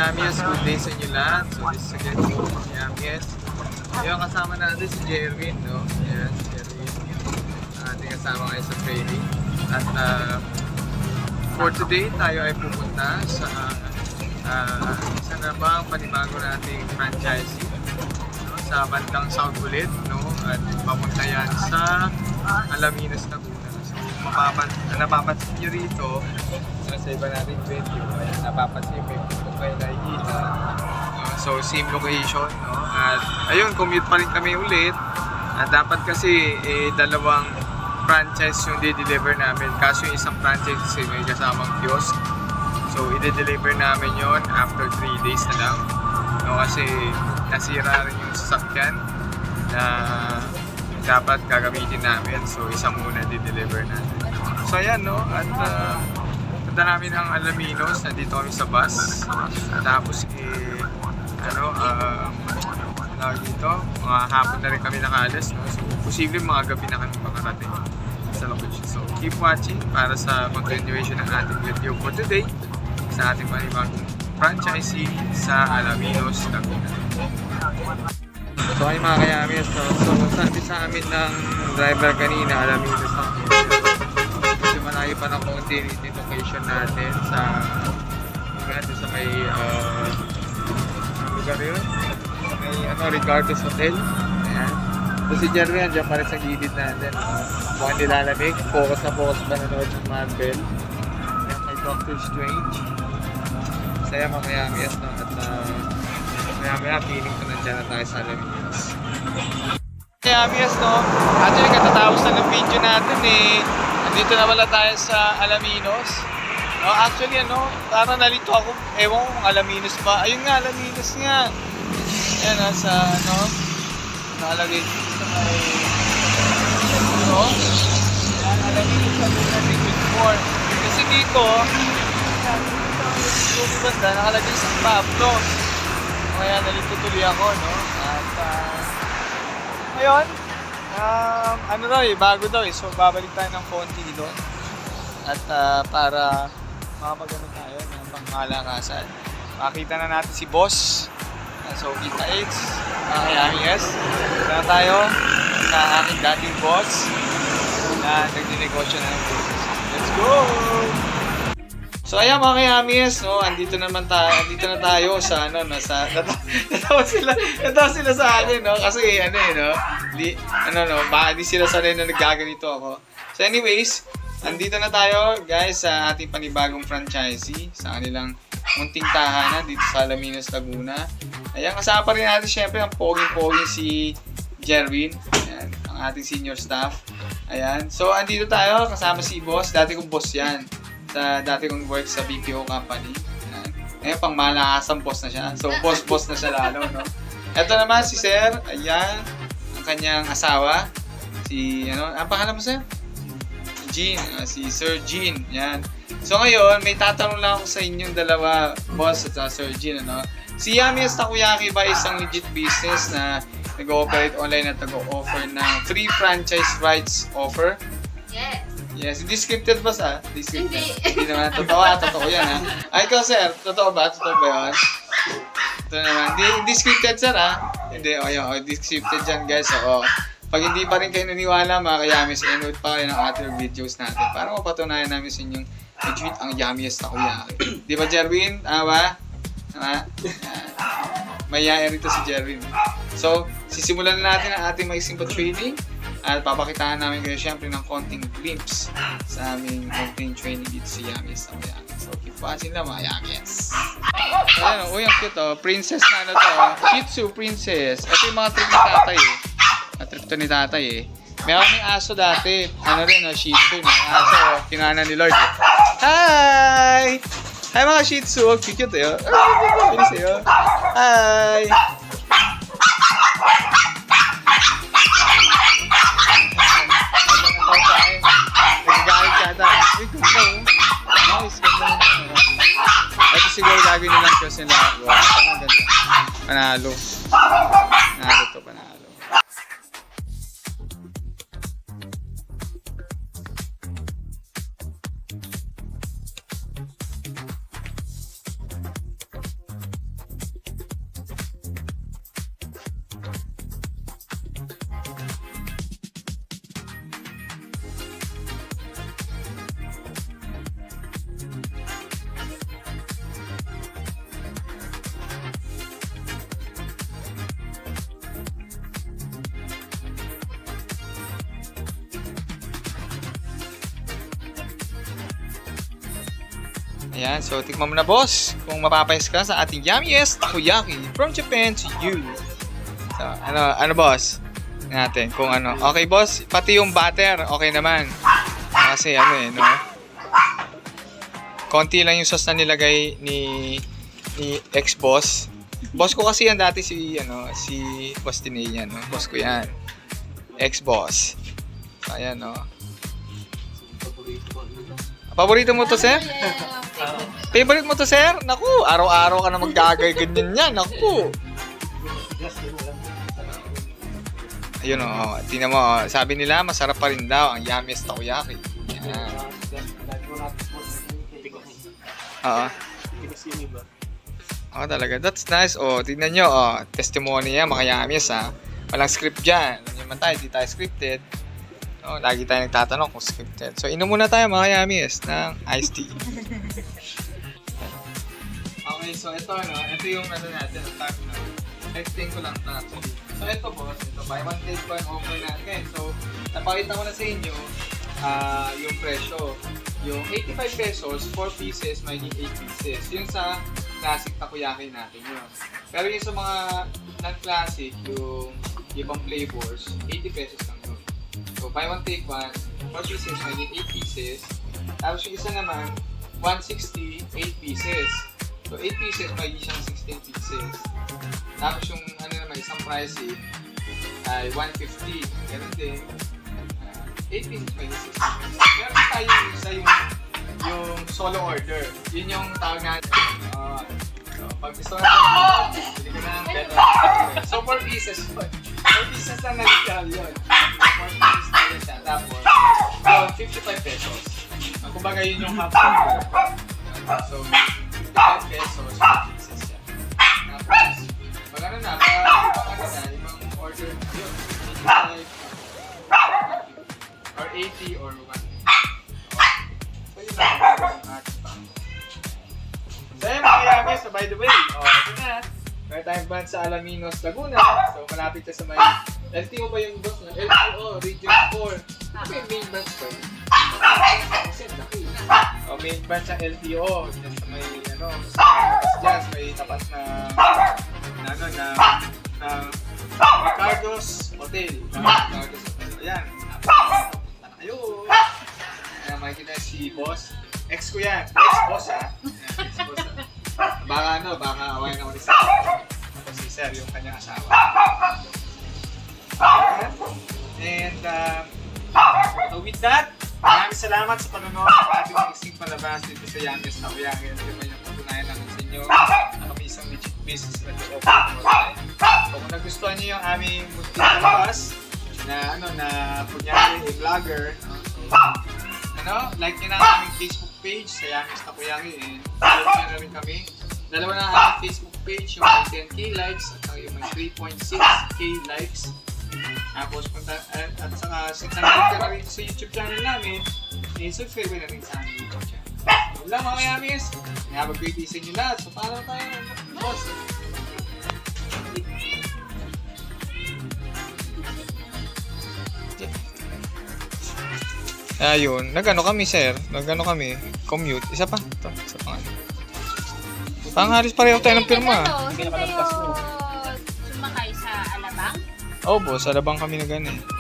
Yamias, good day sa inyo lahat. So this is again po si Yamias. Ngayon kasama natin si Jerwin, no? Ayan, si Jerwin. Ating kasama ngayon sa training. At for today, tayo ay pupunta sa isa na ba ang panibago nating franchisee, no? Sa bandang South ulit, no? At papunta yan sa Alaminos, Laguna. So napapansin nyo rito sa iba nating venue. Ayan, napapansin yung venue kung kayo nakikita. So same location, no? At ayun, commute pa rin kami ulit. At dapat kasi dalawang franchise yung di-deliver namin. Kaso yung isang franchise kasi may kasamang kiosk. So i-deliver namin yon after 3 days na lang. No, kasi nasira rin yung sasakyan na dapat gagamitin namin. So isa muna di-deliver natin. So ayan, no? At punta namin ang Alaminos, nandito kami sa bus. Tapos dito, mga hapon na rin kami nakaalis, no? So posible mga gabi na kami makarating sa location. So keep watching para sa continuation ng ating video for today sa ating panibagong franchisee sa Alaminos, Laguna. So ay mga kayamis, so sabi sa amin ng driver kanina, Alaminos kasi malayo pa ng konti yung location natin sa may lugar yun, may Regardless Hotel. Ayan. So si Jerry andyan pa rin sa gilid natin, mukhang nilalamig, focus pa nanood ng Marvel. Ayan, may Doctor Strange. Saya mga kayamis, no? At maya feeling ko nandiyan na tayo sa Alaminos. Kayamis, no? Actually katatapos na ng video natin andito na wala tayo sa Alaminos. No, actually parang nalito ako, ewan kung Alaminos ba. Ayun nga, Alaminos nga. Ayan sa nakalagay dito may Alaminos sa Liquid 4. Kasi dito banda nakalagay sa Pablo. Kaya nalito tuloy ako, no? At ngayon bago daw so babalik tayo ng konti doon. At para makapagano tayo ng pangmalakasan. Makita na natin si Boss. So kita it's yes. Kaya tayo sa aking dating boss na nagdinegosyo na ng business. Let's go! So ayan mga kayamis, no, andito na tayo sa natawa sila sa akin, no, kasi baka di sila sanay na naggaganito ako. So anyways, andito na tayo guys sa ating panibagong franchisee sa kanilang munting tahanan dito sa Alaminos, Laguna. Ayan, kasama pa rin natin syempre ang poging-poging si Jerwin. Ayan, ang ating senior staff. Ayan, so andito tayo kasama si Boss, dati kong boss yan. Dati kong work sa BPO company. Ngayon pang malakasang boss na siya. So boss na siya lalo, no? Ito naman si Sir, ayan, ang kanyang asawa. Si, ang pangalan mo, Sir? Jean, si Sir Jean, yan. So ngayon, may tatanong lang ako sa inyong dalawa, Boss at Sir Jean, Si Yamias Takoyaki ba isang legit business na nag-ooperate online at nag-o-offer ng free franchise rights offer? Yes. Yes, descripted ba sa? Hindi. Hindi naman. Totoo yan ha. Ay, ikaw sir, totoo ba? Totoo ba yun? Ito naman. Descripted sir ha? Hindi, descripted dyan guys. Pag hindi pa rin kayo naniwala mga kayamis, inood pa kayo ng other videos natin para mapatunayan namin sa inyong legit ang Yamias Takoyaki. Di ba Jerwin? Tama? Mayaya rito si Jerwin. So, sisimulan na natin ang ating maiksing training. At papakitaan namin kayo syempre ng konting glimpse sa aming konting training dito sa Yamias Takoyaki. So keep watching lang mga Yamias. Ayan ang cute princess na Shih Tzu princess. Ito yung mga trip ni tatay Trip to ni tatay May kaming aso dati. Shih Tzu. Aso, kinana ni Lord. Hi! Hi mga Shih Tzu. Cute Bilis Hi! Nagagalit yata. Uy, ganda Nice, ganda. Ito siguro gagawin nilang cross nila. Wow, ang ganda. Panalo. Panalo. Ayan, so tikman mo na boss kung mapapayos ka sa ating yummiest takoyaki from Japan to you. So, ano boss? Tingnan natin kung ano. Okay boss, pati yung butter, okay naman. Kasi no? Konti lang yung sauce na nilagay ni ex-boss. Boss ko kasi yan dati si Boss Tinay yan, no? Boss ko yan. Ex-boss. Ayan, no? Paborito mo to, sir? Favorite mo to, sir? Naku, araw-araw ka na maggagay ganyan yan. Naku. Ayun, oh. Tingnan mo, oh. Sabi nila, masarap pa rin daw ang yummiest takoyaki. Yan. Oo. Oh, talaga. That's nice. Oh, tingnan nyo. Oh, testimony yan, mga yummies, ha. Walang script dyan. Hindi man tayo, di tayo scripted. Oh, lagi tayo nagtatanong kung scripted. So, inom muna tayo, mga yummies, ng iced tea. Okay, so ito, no? Ito yung natin. Texting ko lang ito. So, ito, boss. Ito, buy one, take one offer natin. So, napakita ko na sa inyo yung presyo. Yung 85 pesos, 4 pieces, may 8 pieces. Yung sa classic takoyaki natin yun. Pero yung sa mga non-classic, yung ibang flavors, 80 pesos lang yun. So, buy one, take one, 4 pieces, may 8 pieces. Tapos yung isa naman, 160, 8 pieces. So, 8 pieces, may siyang 16 pieces. Tapos yung naman, isang pricing ay 150. Ganun din. 8 pieces, may 16 pieces. Meron tayo isa yung solo order. Yun yung tawag natin. So, pag gusto natin, hindi ko na better. So, 4 pieces. 4 pieces lang nag-tell yun. 4 pieces na siya. Tapos, yun, 55 pesos. Kumbaga yun yung half order. So, 55 pesos, 4 pieces siya. Tapos, pag ano na, ibang order yun. 85 or 80 or 1. So, yun lang. So, yun mga yummies. So, by the way, ito na. Meron tayong branch sa Alaminos, Laguna. So, malapit na sa may... LTO ba yung boss na? LTO, Region 4. Ano yung main branch ba yun? Kasi laki. Main branch ng LTO. Diyan sa may, sa may tapas na Ricardo's Hotel. Ricardo's Hotel. Ayan. Ayun. Ayan, makikita si boss. Ex ko yan. Ex-boss, ha? Ex-boss, ha? Baka awayan ako ni Sir. Tapos si Sir, yung kanyang asawa. And, so with that, maraming salamat sa panonood ng ating mixing palabas dito sa Yummiest Takoyaki. Ito naman yung patunayan namin sa inyo na kami isang legit business na nag-open online. So kung nagustuhan niyo yung aming mixing palabas na kunyari vlogger, like nyo na ang aming Facebook page sa Yummiest Takoyaki and follow nyo na rin kami. Dalawa na ang aming Facebook page, yung may 10k likes at yung may 3.6k likes. Tapos at saka since nandito ka na rin sa YouTube channel namin, subscribe na rin sa aming YouTube channel. Yun lang mga yummies, have a great day sa inyo lahat. So paano tayo, boss? Ayun, kami sir, commute. Isa pa, ito, isa pa nga. Panghalis pareho tayo ng pirma. Hindi kayo sumakay sa Alabang? Oo, boss. Alabang kami na gano'n.